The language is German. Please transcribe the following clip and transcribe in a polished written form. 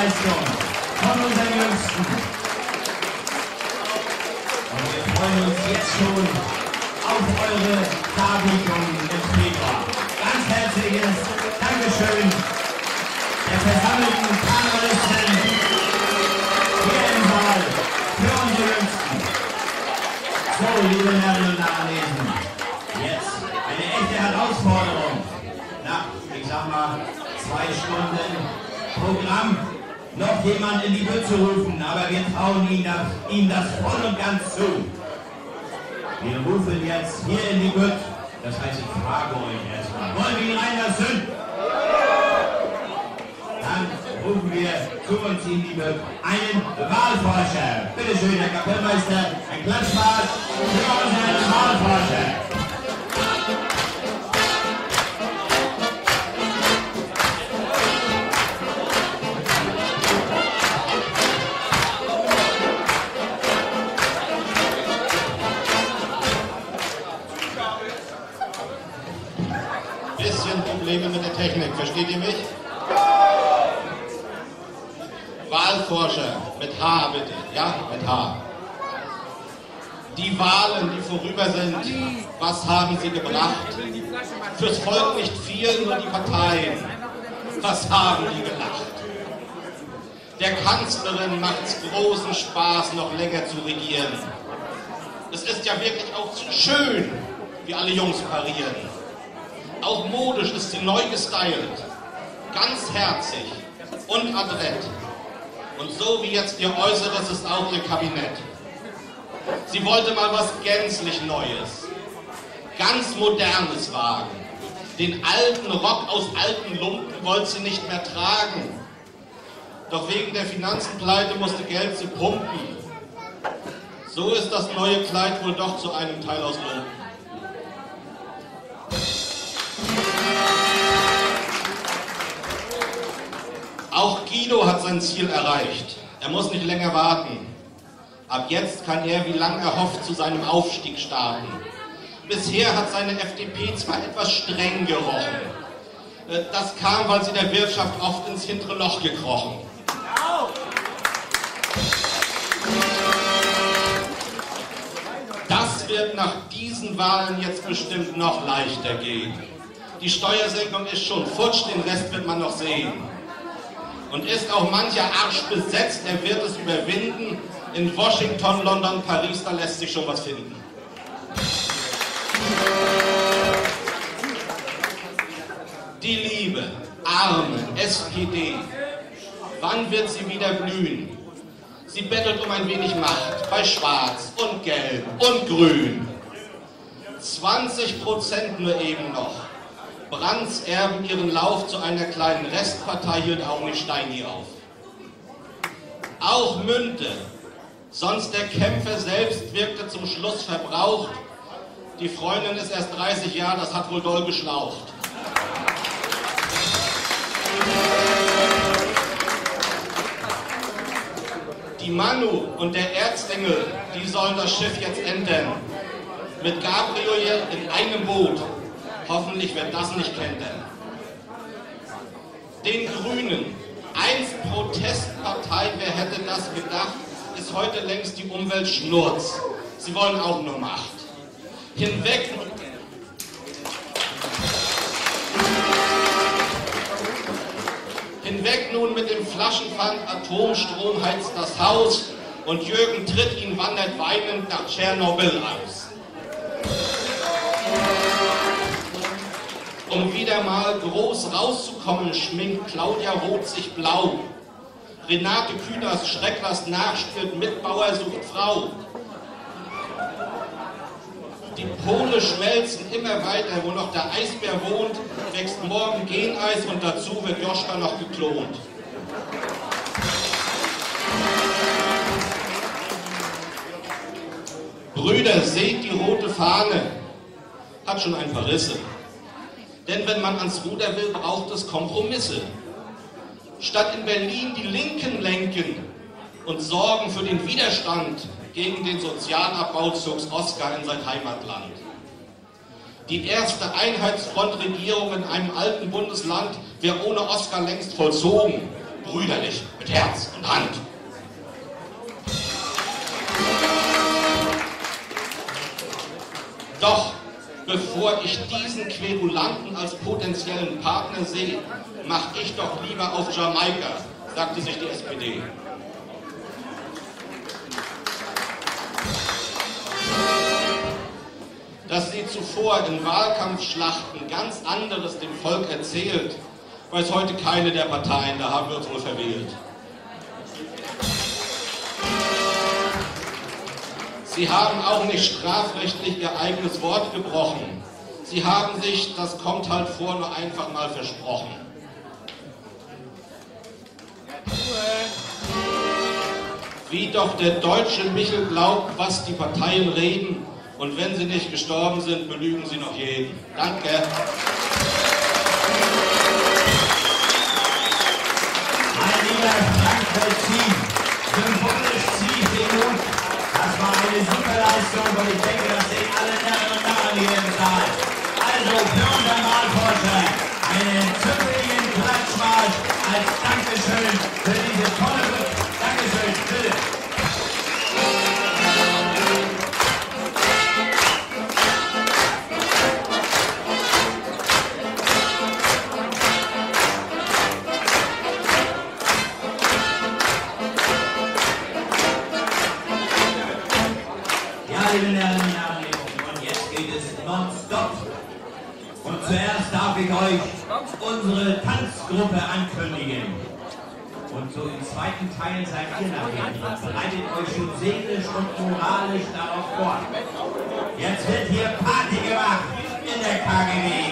Leistung von unseren Jüngsten. Und wir freuen uns jetzt schon auf eure Darbietungen im Februar. Ganz herzliches Dankeschön der versammelten Karnevalisten hier im Saal für unsere Jüngsten. So, liebe Herren und Anwesenden, jetzt eine echte Herausforderung. Nach, ich sag mal, 2 Stunden Programm noch jemand in die Bütt zu rufen, aber wir trauen ihm das voll und ganz zu. Wir rufen jetzt hier in die Bütt, das heißt, ich frage euch erstmal, wollen wir ihn reinlassen? Dann rufen wir zu uns in die Bütt einen Wahlforscher. Bitte schön, Herr Kapellmeister, ein Klatschbad für unseren Wahlforscher. Probleme mit der Technik, versteht ihr mich? Wahlforscher, mit H bitte, ja, mit H. Die Wahlen, die vorüber sind, was haben sie gebracht? Fürs Volk nicht viel, nur die Parteien. Was haben die gelacht? Der Kanzlerin macht's großen Spaß, noch länger zu regieren. Es ist ja wirklich auch zu schön, wie alle Jungs parieren. Auch modisch ist sie neu gestylt, ganz herzig und adrett. Und so wie jetzt ihr Äußeres ist auch ihr Kabinett. Sie wollte mal was gänzlich Neues, ganz Modernes wagen. Den alten Rock aus alten Lumpen wollte sie nicht mehr tragen. Doch wegen der Finanzenpleite musste Geld sie pumpen. So ist das neue Kleid wohl doch zu einem Teil aus Lumpen. Auch Guido hat sein Ziel erreicht. Er muss nicht länger warten. Ab jetzt kann er, wie lang erhofft, zu seinem Aufstieg starten. Bisher hat seine FDP zwar etwas streng gerochen. Das kam, weil sie der Wirtschaft oft ins hintere Loch gekrochen. Das wird nach diesen Wahlen jetzt bestimmt noch leichter gehen. Die Steuersenkung ist schon futsch, den Rest wird man noch sehen. Und ist auch mancher Arsch besetzt, er wird es überwinden. In Washington, London, Paris, da lässt sich schon was finden. Die liebe, arme SPD, wann wird sie wieder blühen? Sie bettelt um ein wenig Macht bei Schwarz und Gelb und Grün. 20% nur eben noch. Brandts Erben ihren Lauf zu einer kleinen Restpartei hielt auch nicht Steini auf. Auch Münte, sonst der Kämpfer selbst, wirkte zum Schluss verbraucht. Die Freundin ist erst 30 Jahre, das hat wohl doll geschlaucht. Die Manu und der Erzengel, die sollen das Schiff jetzt entern. Mit Gabriel in einem Boot. Hoffentlich wird das nicht kentern. Den Grünen, einst Protestpartei, wer hätte das gedacht, ist heute längst die Umwelt Schnurz. Sie wollen auch nur Macht. Hinweg nun mit dem Flaschenpfand, Atomstrom heizt das Haus und Jürgen Trittin wandert weinend nach Tschernobyl aus. Um wieder mal groß rauszukommen, schminkt Claudia Roth sich blau. Renate Künast Schrecklers nachspielt Mitbauer sucht Frau. Die Pole schmelzen immer weiter, wo noch der Eisbär wohnt, wächst morgen Geneis und dazu wird Joschka noch geklont. Brüder, seht die rote Fahne, hat schon ein paar Risse. Denn wenn man ans Ruder will, braucht es Kompromisse. Statt in Berlin die Linken lenken und sorgen für den Widerstand gegen den Sozialabbau, zog Oskar in sein Heimatland. Die erste Einheitsfrontregierung in einem alten Bundesland wäre ohne Oskar längst vollzogen. brüderlich, mit Herz und Hand. Doch bevor ich diesen Querulanten als potenziellen Partner sehe, mache ich doch lieber auf Jamaika, sagte sich die SPD. Dass sie zuvor in Wahlkampfschlachten ganz anderes dem Volk erzählt, weiß heute keine der Parteien, da haben wir uns wohl verwählt. Sie haben auch nicht strafrechtlich ihr eigenes Wort gebrochen. Sie haben sich, das kommt halt vor, nur einfach mal versprochen. Wie doch der deutsche Michel glaubt, was die Parteien reden, und wenn sie nicht gestorben sind, belügen sie noch jeden. Danke. Mein lieber Frank-Zieh, symbolisch Zieh den Mut. Das war eine super Leistung und ich denke, das sehen alle Herren und Damen hier im Saal. Also für unseren Wahlforscher einen zünftigen Klatschmarsch als Dankeschön für diese tolle Rück. Dankeschön, bitte. Liebe Herren und jetzt geht es nonstop. Und zuerst darf ich euch unsere Tanzgruppe ankündigen. Und so im zweiten Teil seid ihr nachher dran. Bereitet euch schon seelisch und moralisch darauf vor. Jetzt wird hier Party gemacht in der KGB.